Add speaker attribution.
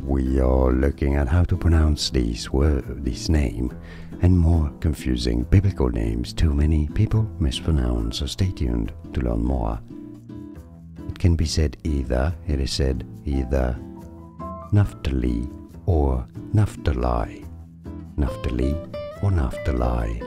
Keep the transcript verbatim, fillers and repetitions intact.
Speaker 1: we are looking at how to pronounce these word, this name, and more confusing biblical names too many people mispronounce, so stay tuned to learn more. It can be said either, it is said either Naphtali or Naphtali, Naphtali or Naphtali.